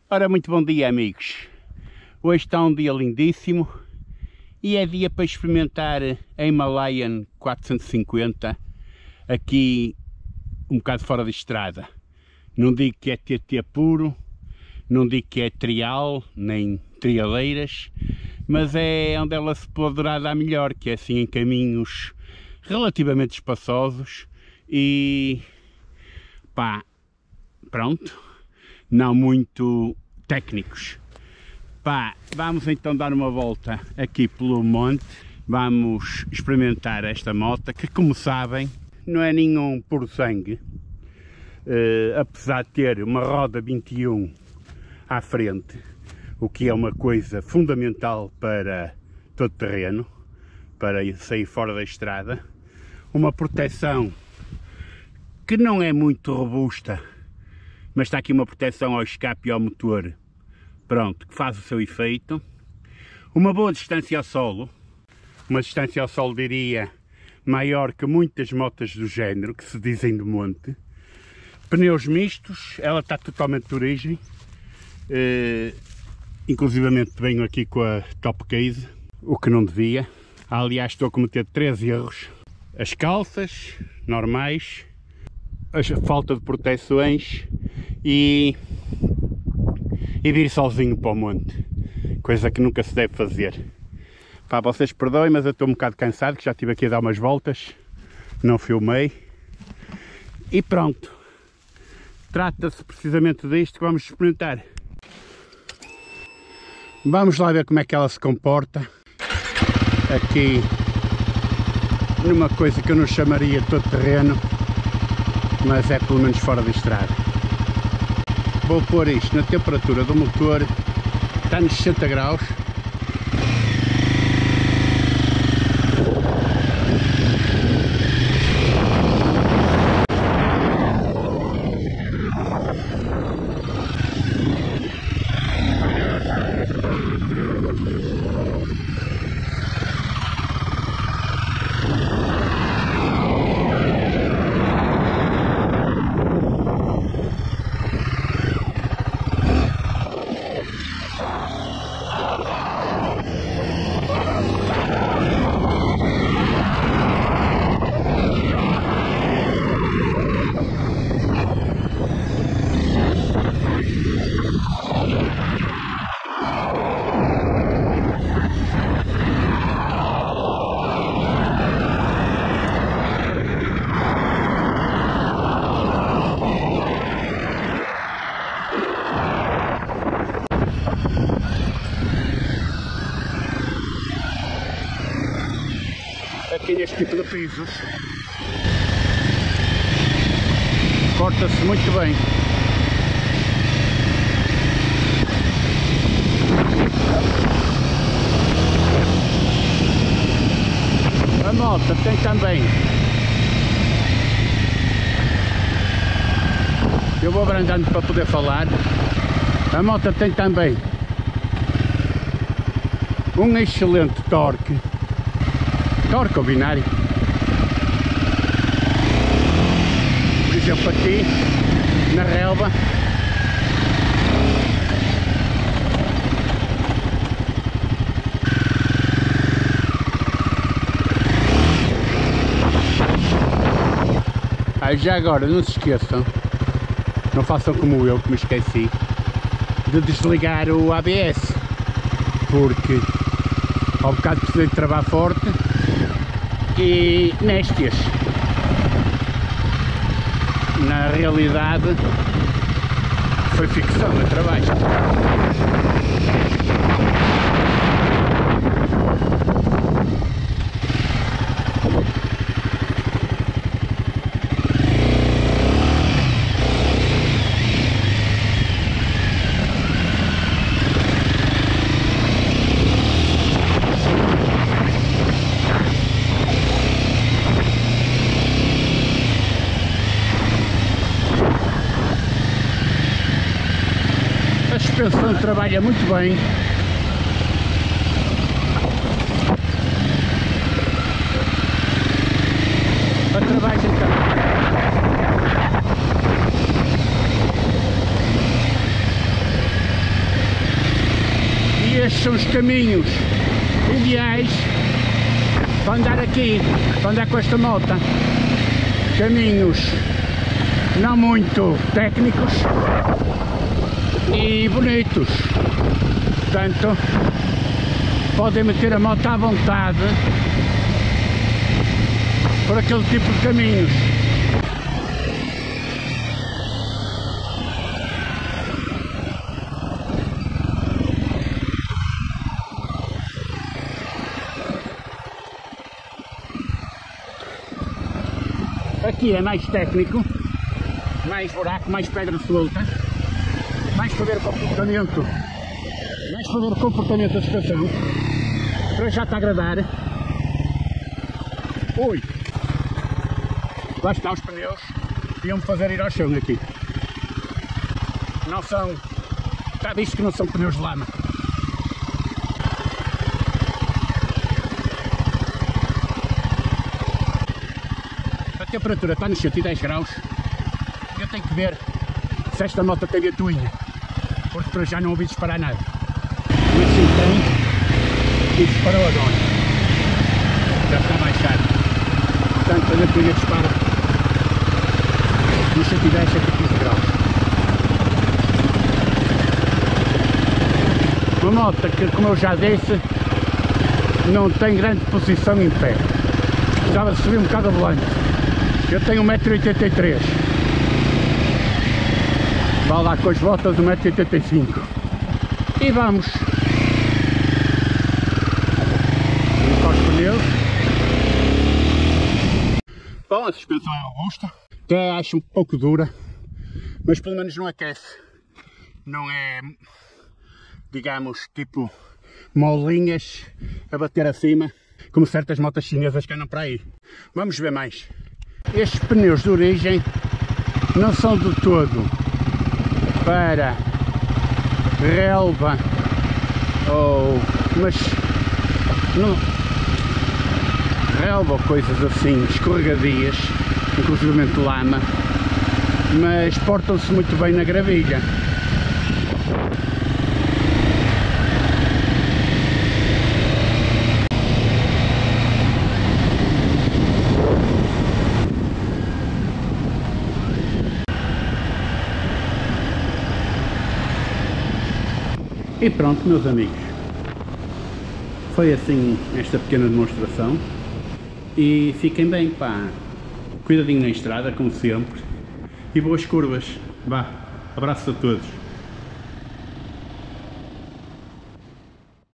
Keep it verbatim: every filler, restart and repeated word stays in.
Ora, muito bom dia, amigos. Hoje está um dia lindíssimo e é dia para experimentar a Himalayan quatrocentos e cinquenta aqui um bocado fora da estrada. Não digo que é T T puro, não digo que é trial, nem trialeiras, mas é onde ela se poderá dar melhor, que é assim em caminhos relativamente espaçosos e pá, pronto, não muito técnicos. Pá, vamos então dar uma volta aqui pelo monte, vamos experimentar esta moto que, como sabem, não é nenhum puro sangue, uh, apesar de ter uma roda vinte e um à frente, o que é uma coisa fundamental para todo terreno, para sair fora da estrada, uma proteção que não é muito robusta, mas está aqui uma proteção ao escape e ao motor, pronto, que faz o seu efeito. Uma boa distância ao solo, uma distância ao solo diria maior que muitas motas do género, que se dizem de monte. Pneus mistos, ela está totalmente de origem, eh, inclusivamente venho aqui com a top case, o que não devia. Aliás, estou a cometer três erros. As calças normais, a falta de proteções e, e vir sozinho para o monte, coisa que nunca se deve fazer. Pá, vocês perdoem, mas eu estou um bocado cansado, que já estive aqui a dar umas voltas, não filmei e pronto. Trata-se precisamente disto que vamos experimentar. Vamos lá ver como é que ela se comporta aqui numa coisa que eu não chamaria todo terreno, mas é pelo menos fora da estrada. Vou pôr isto na temperatura do motor, está nos sessenta graus. Aqui neste tipo de pisos corta-se muito bem. A moto tem também, eu vou abrandando para poder falar, a moto tem também um excelente torque, torque ou binário. Por exemplo, aqui na relva ah, já agora não se esqueçam, não façam como eu que me esqueci de desligar o A B S, porque ao bocado precisei de travar forte e néstias. Na realidade foi ficção de trabalho. A suspensão trabalha muito bem. A travagem também. estes são os caminhos ideais para andar aqui, para andar com esta moto. Caminhos não muito técnicos e bonitos, portanto podem meter a moto à vontade por aquele tipo de caminhos. Aqui é mais técnico, mais buraco, mais pedra solta, mais para ver o comportamento, mais para ver o comportamento da situação. Para já está a agradar. Ui! Lá está os pneus, iam-me fazer ir ao chão aqui. Não são, está visto que não são pneus de lama. A temperatura está nos cento e dez graus. Eu tenho que ver se esta moto tem ventoinha, porque para já não ouvi disparar nada. Mas sim tem, e disparou agora. Já está baixado. Portanto, a ventoinha dispara nos cento e dez, cento e quinze graus. Uma moto que, como eu já disse, não tem grande posição em pé. Precisava de subir um bocado a volante. Eu tenho um metro e oitenta e três. Vá lá com as botas um metro e oitenta e cinco. E vamos. Vamos para os pneus. Bom, a suspensão é robusta. Até acho um pouco dura, mas pelo menos não aquece. Não é, digamos, tipo molinhas a bater acima, como certas motas chinesas que andam para aí. Vamos ver mais. Estes pneus de origem não são de todo para relva ou mas não, relva ou coisas assim escorregadias, inclusive de lama, mas portam-se muito bem na gravilha. E pronto, meus amigos, foi assim esta pequena demonstração e fiquem bem, pá, cuidadinho na estrada como sempre e boas curvas. Vá, abraço a todos.